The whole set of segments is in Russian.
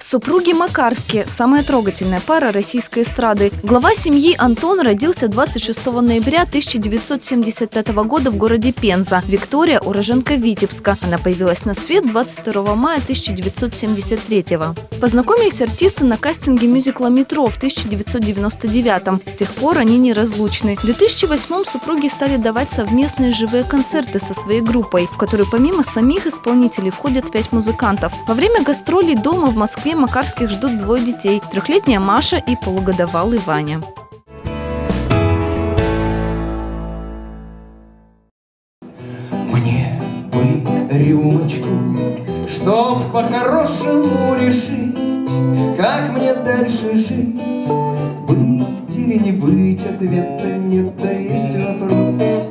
Супруги Макарские – самая трогательная пара российской эстрады. Глава семьи Антон родился 26 ноября 1975 года в городе Пенза. Виктория – уроженка Витебска. Она появилась на свет 22 мая 1973. Познакомились артисты на кастинге мюзикла «Метро» в 1999. С тех пор они неразлучны. В 2008 супруги стали давать совместные живые концерты со своей группой, в которую помимо самих исполнителей входят 5 музыкантов. Во время гастролей дома в Москве Макарских ждут двое детей – 3-летняя Маша и полугодовалый Ваня. Мне бы рюмочку, чтоб по-хорошему решить, как мне дальше жить. Быть или не быть, ответа нет, да есть вопрос.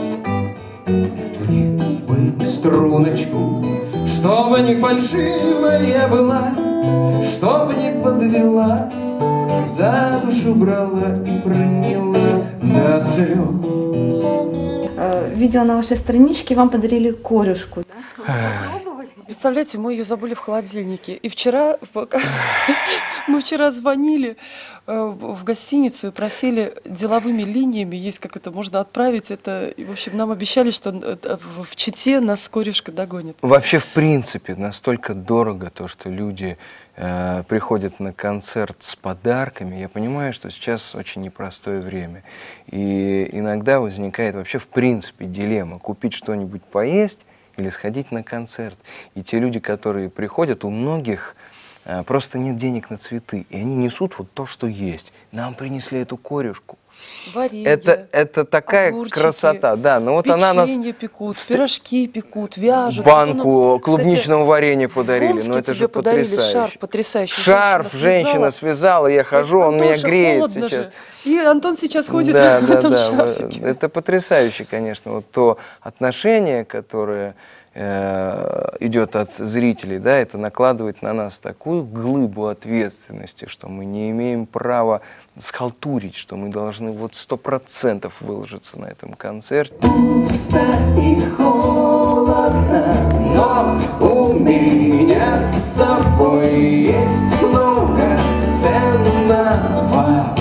Мне бы струночку, чтобы не фальшивая была, чтоб не подвела, за душу брала и проняла до слез. Видела на вашей страничке, вам подарили корюшку, да? Представляете, мы ее забыли в холодильнике. И вчера, мы вчера звонили в гостиницу и просили деловыми линиями, есть как это можно отправить. Это, в общем, нам обещали, что в Чите нас корюшка догонит. Вообще, в принципе, настолько дорого то, что люди приходят на концерт с подарками. Я понимаю, что сейчас очень непростое время. И иногда возникает вообще, в принципе, дилемма: купить что-нибудь поесть или сходить на концерт. И те люди, которые приходят, у многих просто нет денег на цветы. И они несут вот то, что есть. Нам принесли эту корюшку. Варенье, это такая огурчики, красота. Да, но вот она нас пекут, пирожки пекут, вяжут. Банку клубничного варенья подарили. Но это же потрясающе. Шарф потрясающий. Шарф женщина связала, я хожу, он меня греет сейчас. Же. И Антон сейчас ходит в этом шарфике. Это потрясающе, конечно. Вот то отношение, которое идет от зрителей, да, это накладывает на нас такую глыбу ответственности, что мы не имеем права схалтурить, что мы должны вот 100% выложиться на этом концерте. Пусто и холодно, но у меня с собой есть много ценного.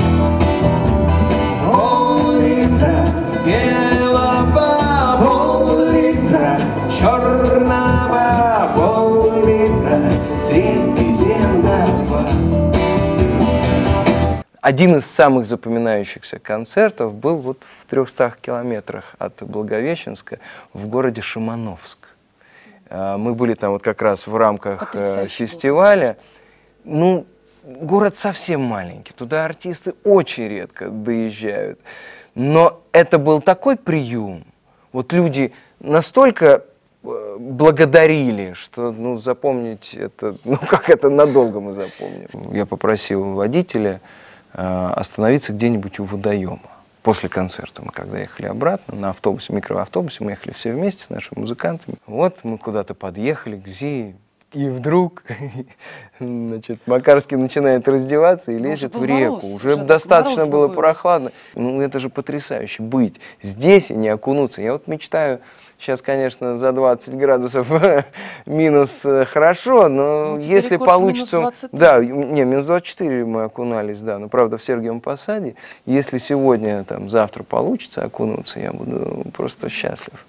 Пол-литра белого, пол-литра черного, пол-литра средиземного. Один из самых запоминающихся концертов был вот в 300 километрах от Благовещенска в городе Шимановск. Мы были там вот как раз в рамках фестиваля. Ну, город совсем маленький, туда артисты очень редко доезжают. Но это был такой прием. Вот люди настолько благодарили, что, ну, запомнить это, ну, как это надолго мы запомним. Я попросил водителя остановиться где-нибудь у водоема после концерта. Мы когда ехали обратно на автобусе, микроавтобусе, мы ехали все вместе с нашими музыкантами. Вот мы куда-то подъехали к ЗИИ, и вдруг, значит, Макарский начинает раздеваться и лезет в реку. Уже достаточно было прохладно. Ну, это же потрясающе, быть здесь и не окунуться. Я вот мечтаю, сейчас, конечно, за 20 градусов минус хорошо, но если получится... Да, не, минус 24 мы окунались, да, но правда в Сергиевом Посаде. Если сегодня, там, завтра получится окунуться, я буду просто счастлив.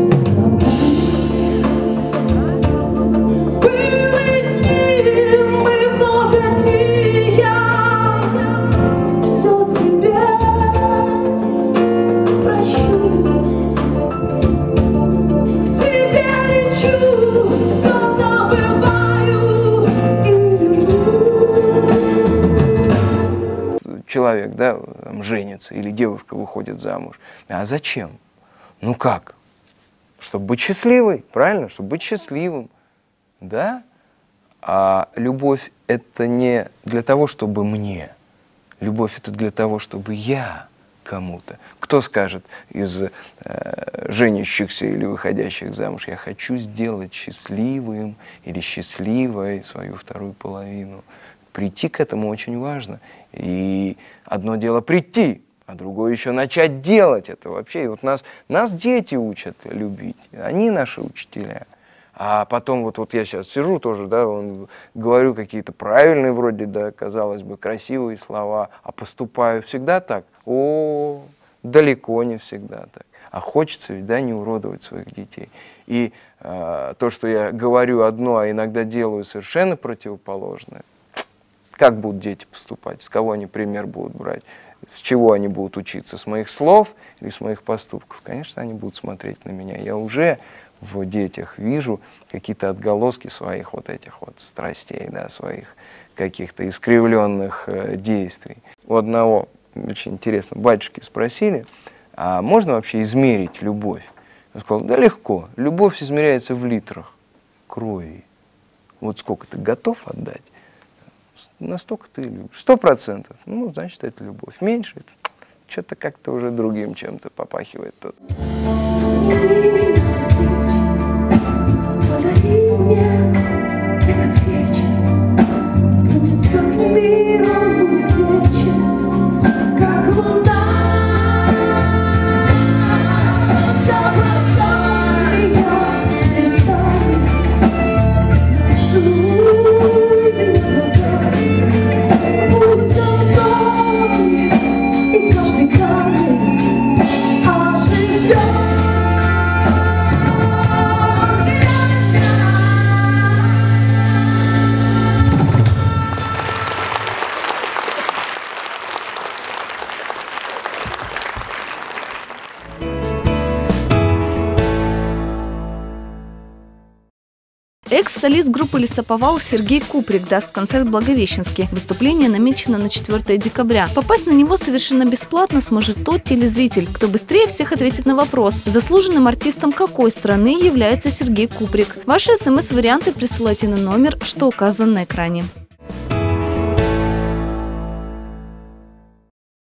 Человек, да, там, женится, или девушка выходит замуж. А зачем? Ну как? Чтобы быть счастливой, правильно? Чтобы быть счастливым. Да? А любовь – это не для того, чтобы мне. Любовь – это для того, чтобы я кому-то. Кто скажет из женящихся или выходящих замуж: я хочу сделать счастливым или счастливой свою вторую половину? Прийти к этому очень важно. И одно дело прийти, а другое еще начать делать это вообще. И вот нас дети учат любить, они наши учителя. А потом вот я сейчас сижу тоже, да, говорю какие-то правильные вроде, да, казалось бы, красивые слова, а поступаю всегда так? Далеко не всегда так. А хочется ведь, да, не уродовать своих детей. И то, что я говорю одно, а иногда делаю совершенно противоположное, как будут дети поступать, с кого они пример будут брать, с чего они будут учиться, с моих слов или с моих поступков? Конечно, они будут смотреть на меня. Я уже в детях вижу какие-то отголоски своих вот этих вот страстей, да, своих каких-то искривленных действий. У одного, очень интересно, батюшки спросили, а можно вообще измерить любовь? Он сказал, да легко, любовь измеряется в литрах крови. Вот сколько ты готов отдать, настолько ты любишь. 100%. Ну, значит, это любовь. Меньше, это что-то как-то уже другим чем-то попахивает тут. Подари мне этот вечер, пусть как мир он будет вечер, как луна. Забросай меня цветами, зацелуй меня глазами, будь со мной, и каждый камень оживет. Экс-солист группы «Лесоповал» Сергей Куприк даст концерт в Благовещенске. Выступление намечено на 4 декабря. Попасть на него совершенно бесплатно сможет тот телезритель, кто быстрее всех ответит на вопрос, заслуженным артистом какой страны является Сергей Куприк. Ваши СМС-варианты присылайте на номер, что указан на экране.